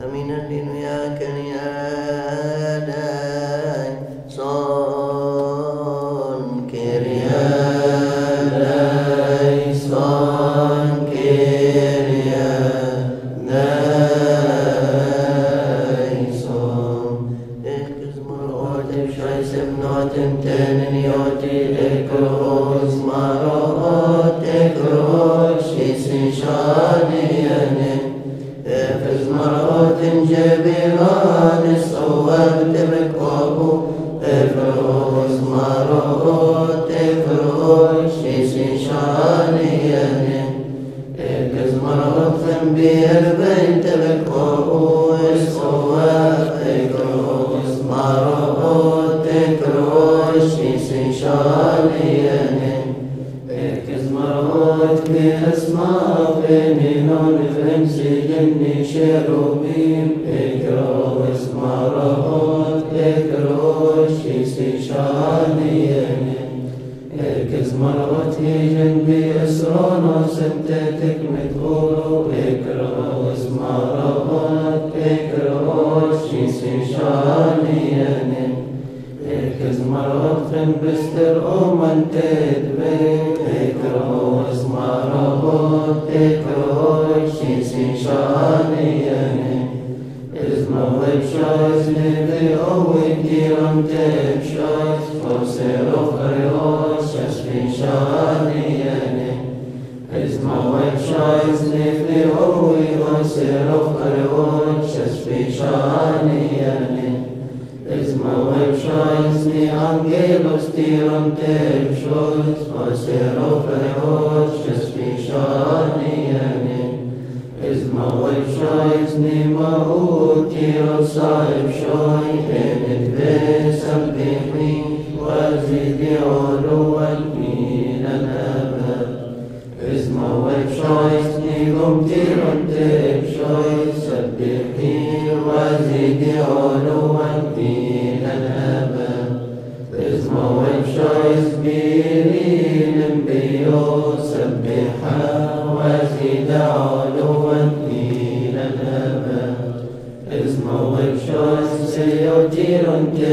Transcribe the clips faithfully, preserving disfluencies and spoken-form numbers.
أمين لنيا كرياداي صون كرياداي صون كرياداي صون إكز مرات بشاي سبنات تنن يوتي إكروز مرات إكروز شيسي شانياني إفز مرات جبيران صوبت بكوبو إفروز مرات إفروز شيسي شانياني إكز مرات خنبير بنت بكوبو صوب إكروز مرات إكروز شيسي شانياني إكز مرات بأسماء بنينون فنسي جني شروبين إكروز مرات إكروز شيسي شانياني إكز مرات يجن بأسران وسمتتك متقولو إكروز مرات إكروز شيسي شانياني إكز مرات خن بستر أمن تدبك إكروز مرات إكروز شيسي شانياني إز موهب شايز نبي أوي ديرم تبشايز فوسر أخريوز شسفي شانياني إز موهب شايز نبي أوي فوسر أخريوز شسفي شانياني إز موهب شايز ني أنجيلوس ديرم تبشايز فوسر أخريوز شسفي شانياني إز موهب شايز ني مهود ديرم صاحب شاي إنت بسم بحمي وزيد علوا من الأبد إز موهب شايز ني قم ديرم تبشايز سبحي وزيد علوا من الأبد إز موهب شايز بيرين بيو سبحا وزيد علوا من الأبد إز موهب شايز سيوتير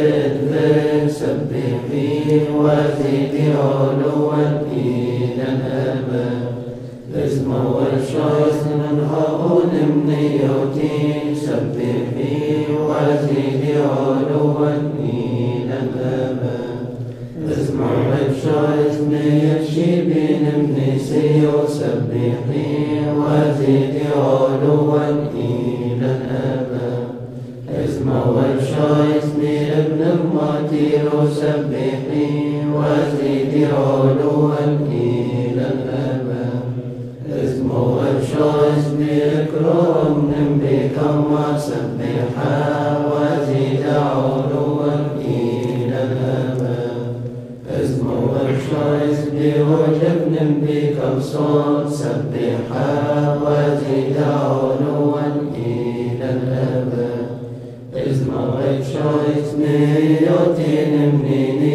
تدفن سبحي وزيد علوا من الأبد إز موهب شايز منهون منيوتي سبحي وزيد علوا من الأبد إز موهب شايز نيشي بين منيسيو سبحي وزيد علوا من الأبد إز موهب شايز ني ابن الماتيرو سبحي وزيد علوا من الأبد إز موهب شايز ني إكرام نمبي كما سبحا وزيد علوا من الأبد إز موهب شايز ني وجب نمبي كمصون سبحا وزيد علوا من الأبد إز موهب شايز ني يوتين منيني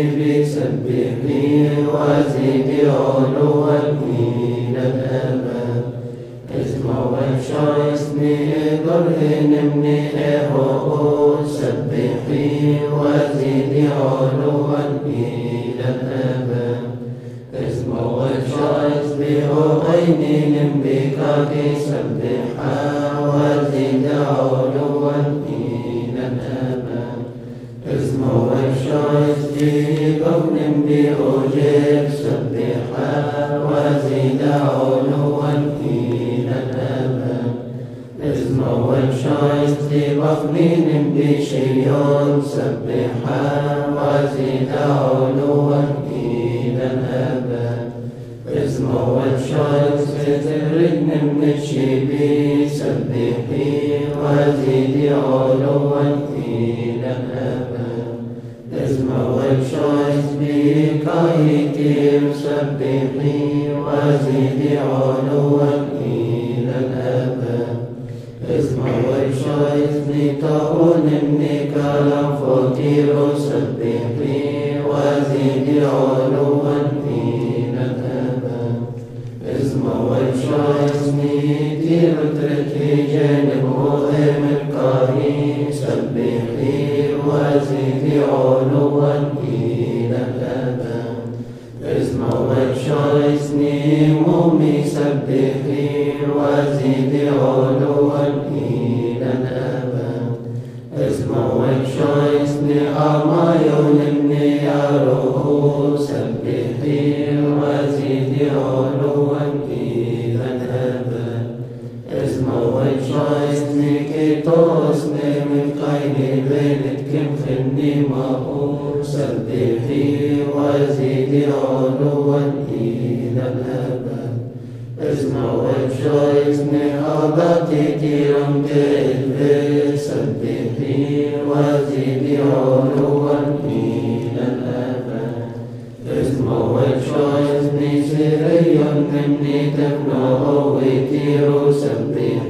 بسبحي وزيد علوا من الأبد إز موهب شايز ني قرهن مني إهو سبحي وزيد علوا من الأبد إز موهب شايز بيهو عينين بكاكي سبحا وزيد علوا من الأبد إز موهب شايز بي قبل بأوجب سبحا وزيد علوا من الأبد إز موهب شايز بي بخلين بشيون سبحا وزيد علوا من الأبد إز موهب شايز بترن من الشيبي سبحي وزيد علوا من الأبد إز موهب شايز بكايتيم سبحي وزيد علوا من الأبد إز موهب شايز بطاون من كلام فطيرو سبحي وزيد علوا من الأبد إز موهب شايز بترترك جانب وهم الكلام سبح وزد علوا إلى الأبد. اسمع وشايسني مومي سبح وزد علوا إلى الأبد. اسمع وشايسني أما يونمني يا روح سبح وزد علوا إلى الأبد. اسمع وشايسني كتوسني من قيني بينتكم خلني مقور سبح وزد علوا إلى الأبد. اسمع وشايسني أضعتي تيرم كالبي سبح وزد علوا إلى الأبد. اسمع وشايسني سريا مني تبنه ويتيرو سبح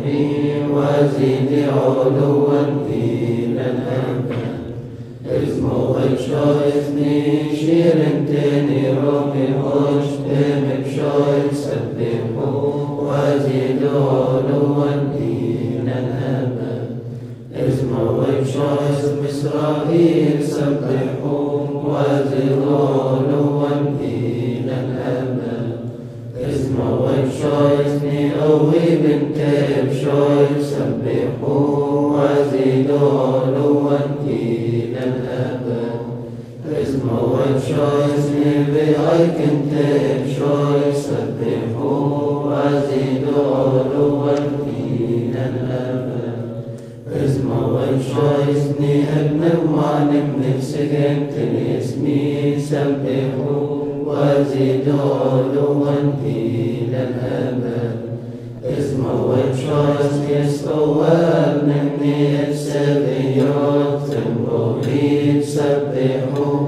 وزد علوا إلى الأبد. اسمع وشايسني شيرنتني رومي هوش تمك شايس سبح وزد علوا إلى الأبد. اسمع وشايس إسرائيل سبح وزد علوا إلى الأبد. اسمع وشايسني أوي بنت بشايس سبح وزد علوا إلى الأبد. اسمع وشايسني بأي كنت بشايس سبح وزد علوا إلى الأبد. اسمع وشايسني ابن معلم سكنت اسمي سبح وزد علوا إلى الأبد. اسمع وشايسني استواب مني السبيات تنبغي سبح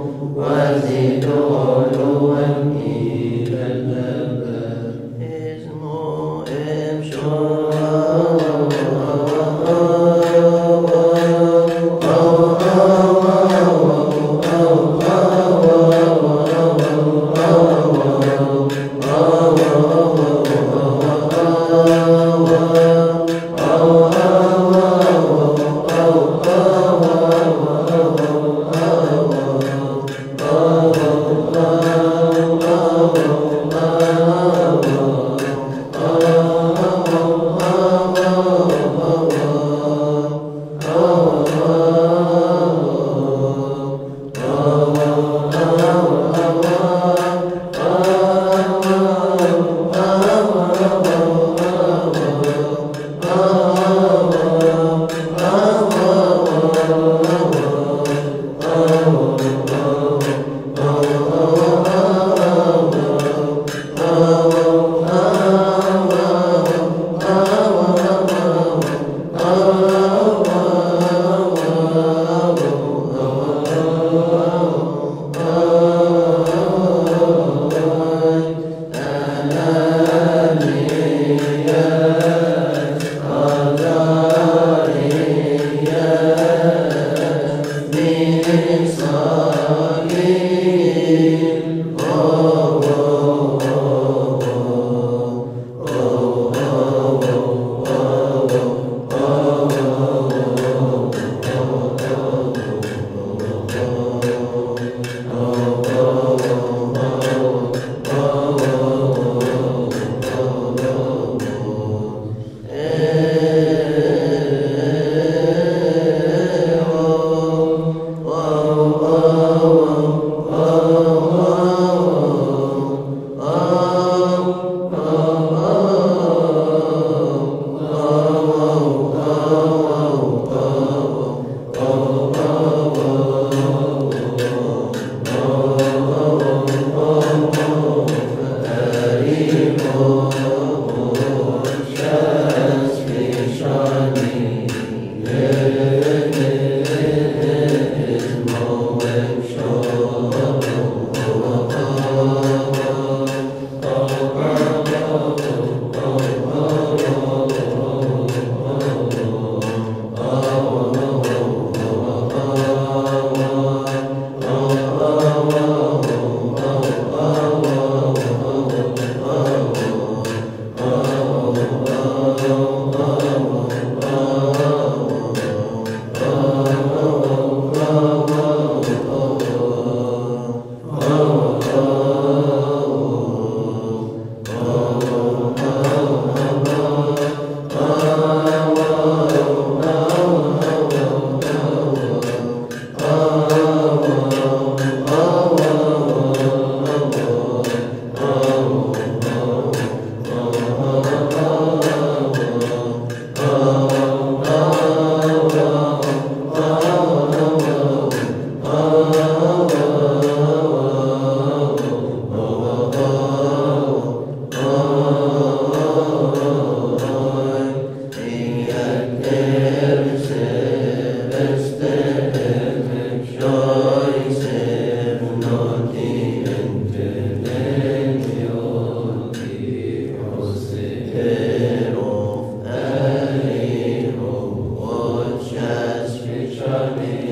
وزد علوا إلى الأبد. اسمع إبشار Oh آمين.